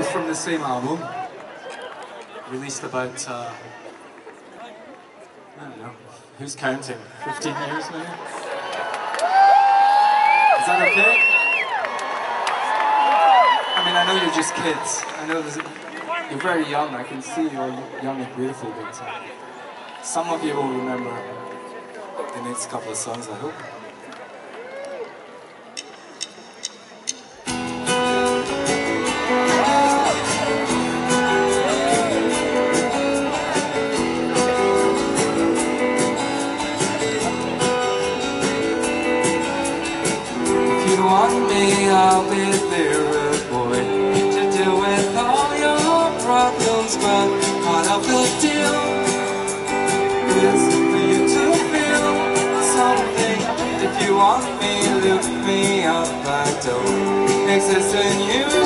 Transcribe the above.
both from the same album, released about, I don't know, who's counting? 15 years maybe? Is that okay? I mean, I know you're just kids. I know you're very young. I can see you're young and beautiful, but some of you will remember the next couple of songs, I hope. I'll be there, boy, to deal with all your problems. But part of the deal is for you to feel something. If you want me, look me up. I don't exist in you